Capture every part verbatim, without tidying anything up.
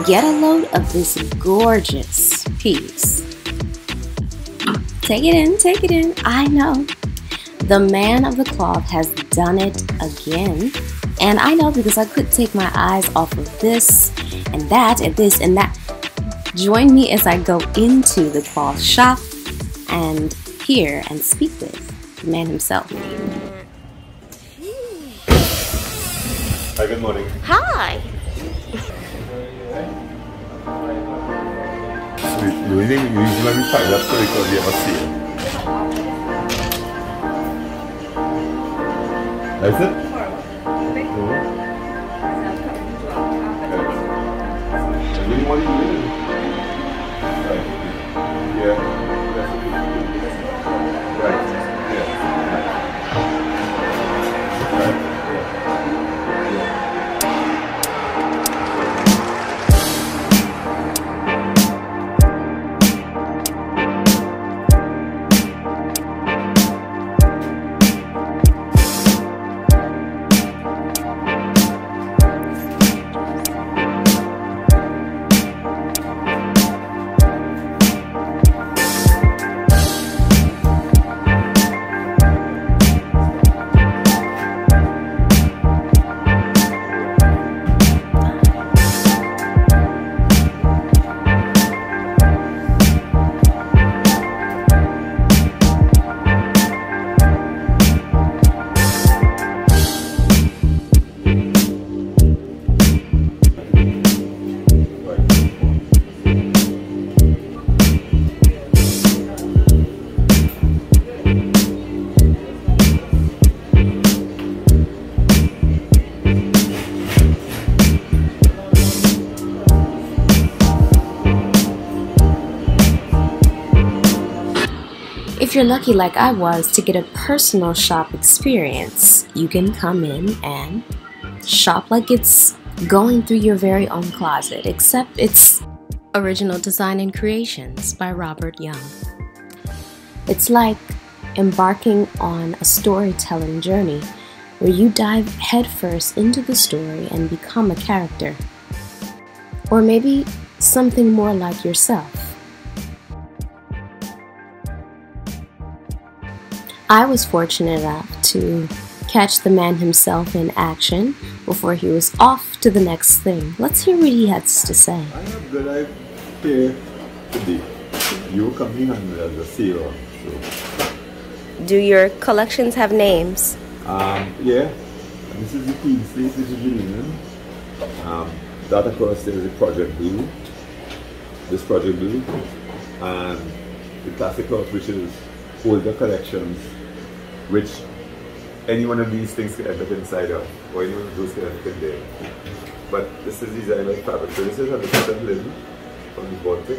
get a load of this gorgeous piece. Take it in, take it in. I know. The man of the cloth has done it again. And I know because I couldn't take my eyes off of this and that and this and that. Join me as I go into the cloth shop and hear and speak with the man himself. Hi, good morning. Hi. The only thing you usually let me find up so because you ever see it. That's it? No. I really want you to do it. Right. Yeah. Right. If you're lucky like I was to get a personal shop experience, you can come in and shop like it's going through your very own closet, except it's Original Design and Creations by Robert Young. It's like embarking on a storytelling journey where you dive headfirst into the story and become a character. Or maybe something more like yourself. I was fortunate enough to catch the man himself in action before he was off to the next thing. Let's hear what he has to say. I have good idea today. You coming and as a C E O. So. Do your collections have names? Um, yeah. This is the piece, this is the linen. Um, that of course there is a Project Blue. This Project Blue. And the classic house, which is older collections, which any one of these things can end up inside of, or any one of those can end up in there. But this is designed like fabric. So this is one hundred percent linen from the Baltic.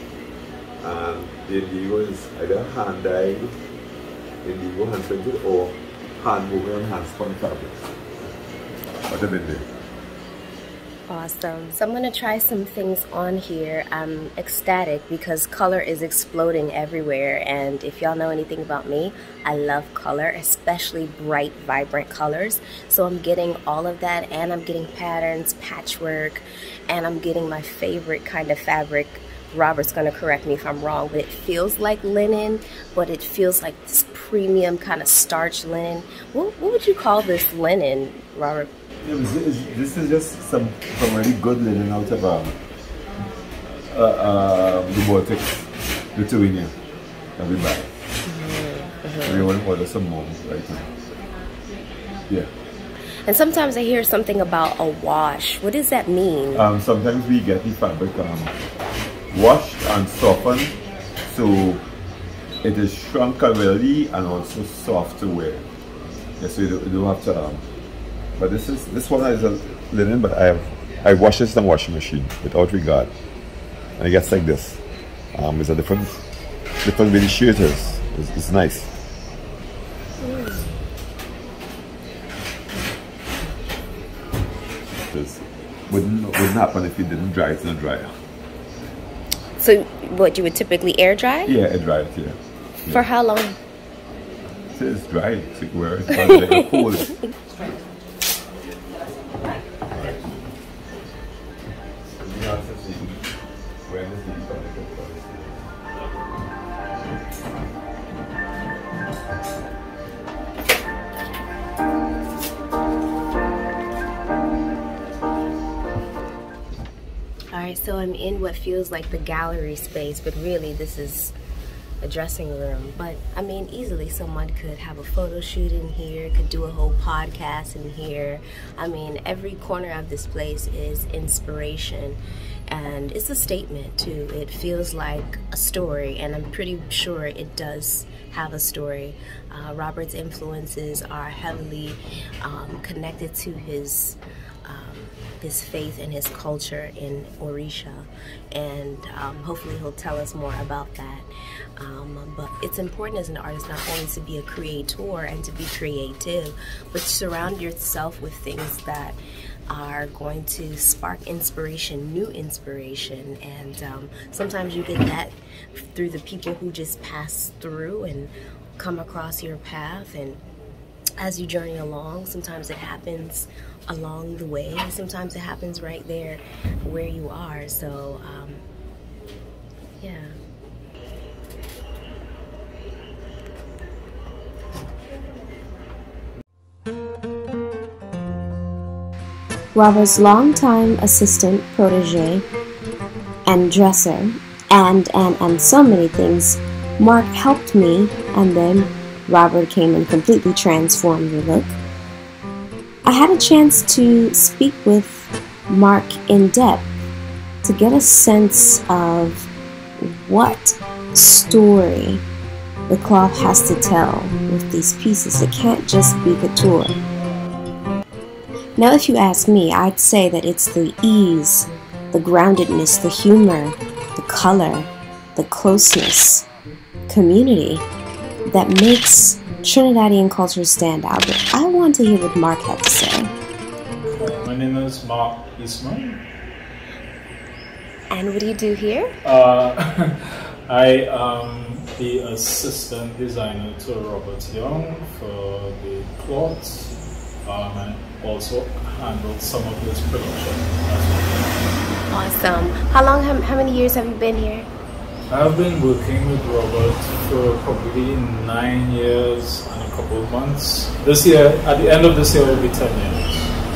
And the indigo is either hand dyed, indigo hand printed, or hand woven and hand spun fabrics. What have been there? Awesome. So I'm going to try some things on here. I'm ecstatic because color is exploding everywhere, and if y'all know anything about me, I love color, especially bright, vibrant colors. So I'm getting all of that, and I'm getting patterns, patchwork, and I'm getting my favorite kind of fabric. Robert's going to correct me if I'm wrong, but it feels like linen, but it feels like this premium kind of starch linen. What, what would you call this linen, Robert? This is just some, some really good linen out of um, uh, uh, the Baltic, Lithuania that we buy. Mm-hmm. Mm-hmm. We want to order some more right now. Yeah. And sometimes I hear something about a wash. What does that mean? Um, sometimes we get the fabric um, washed and softened, so it is shrunk already and also soft to wear. Yeah, so you don't, you don't have to. Um, but this is this one is a linen, but I have I wash this in the washing machine without regard, and it gets like this. Um, it's a different different way the shirt is. It's, it's nice. Mm. This wouldn't wouldn't happen if you didn't dry it in a dryer. So what, you would typically air dry? Yeah, air dry it. Yeah. yeah. For how long? It's dry. So you can wear it like a cold. Right. So I'm in what feels like the gallery space, but really this is a dressing room. But I mean, easily someone could have a photo shoot in here, could do a whole podcast in here. I mean, every corner of this place is inspiration, and it's a statement too. It feels like a story, and I'm pretty sure it does have a story. Uh, Robert's influences are heavily um, connected to his um, his faith and his culture in Orisha, and um, hopefully he'll tell us more about that. Um, but it's important as an artist not only to be a creator and to be creative, but to surround yourself with things that are going to spark inspiration, new inspiration. And um, sometimes you get that through the people who just pass through and come across your path. And as you journey along, sometimes it happens along the way, sometimes it happens right there where you are. So um, yeah. Robert's longtime assistant, protege, and dresser, and, and, and so many things, Mark helped me, and then Robert came and completely transformed the look. I had a chance to speak with Mark in depth to get a sense of what story the cloth has to tell with these pieces. It can't just be couture. Now, if you ask me, I'd say that it's the ease, the groundedness, the humor, the color, the closeness, community that makes Trinidadian culture stand out. But I want to hear what Mark had to say. My name is Mark Eastman. And what do you do here? Uh, I am the assistant designer to Robert Young for the cloths. Um, and also handled some of his production as well. Awesome. How long, how, how many years have you been here? I've been working with Robert for probably nine years and a couple of months. This year, at the end of this year, will be ten years.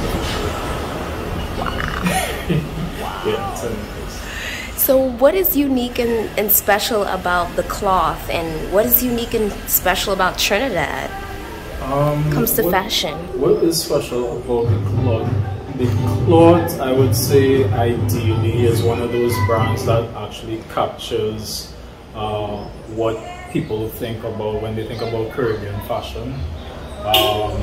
Wow. Yeah, ten years. So what is unique and, and special about the cloth, and what is unique and special about Trinidad? Um, comes to what, fashion. What is special about the cloth? The cloth, I would say, ideally is one of those brands that actually captures uh, what people think about when they think about Caribbean fashion. Um,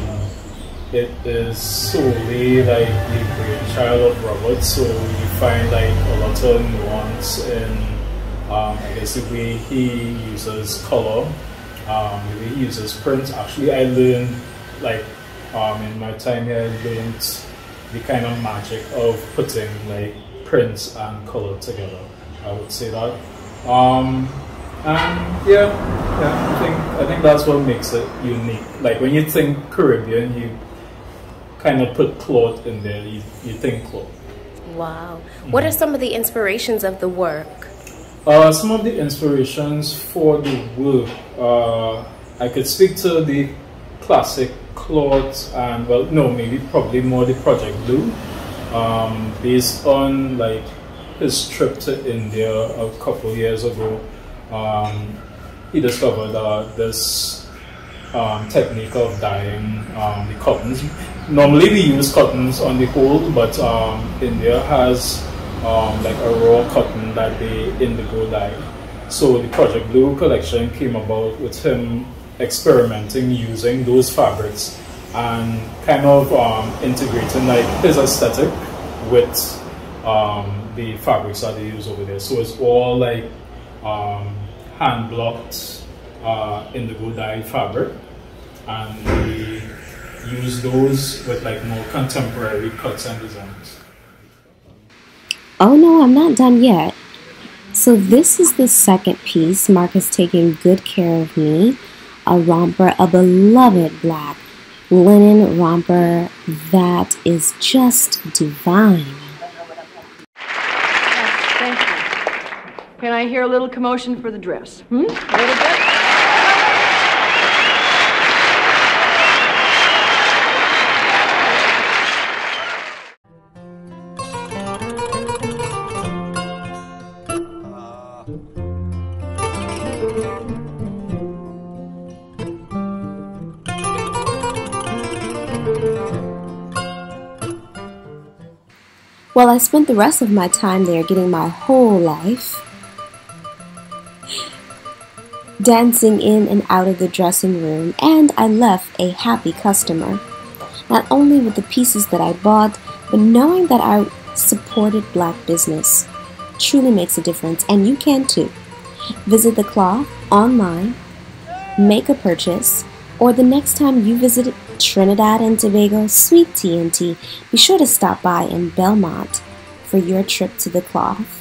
it is solely like the brainchild of Robert, so you find like a lot of nuance in, um, I guess, the way he uses color. Um, he uses print. Actually, I learned, like, um, in my time here, I learned the kind of magic of putting, like, prints and color together. I would say that. Um, and yeah, yeah, I think I think that's what makes it unique. Like, when you think Caribbean, you kind of put cloth in there. You you think cloth. Wow. What are some of the inspirations of the work? Uh, some of the inspirations for the work, uh, I could speak to the classic cloth and, well, no, maybe probably more the Project Blue, um, based on like his trip to India a couple years ago. Um, he discovered uh, this um, technique of dyeing um, the cottons. Normally we use cottons on the whole, but um, India has Um, like a raw cotton that they indigo dye. So the Project Blue collection came about with him experimenting using those fabrics and kind of um, integrating like his aesthetic with um, the fabrics that they use over there. So it's all like um, hand blocked uh, indigo dye fabric, and we use those with like more contemporary cuts and designs. Oh no, I'm not done yet. So this is the second piece. Mark has taken good care of me. A romper, a beloved black linen romper that is just divine. Yes, thank you. Can I hear a little commotion for the dress? Hmm? A little bit? Well, I spent the rest of my time there getting my whole life dancing in and out of the dressing room, and I left a happy customer. Not only with the pieces that I bought, but knowing that I supported black business truly makes a difference, and you can too. Visit the cloth online, make a purchase, or the next time you visit Trinidad and Tobago, Sweet T and T, be sure to stop by in Belmont for your trip to the cloth.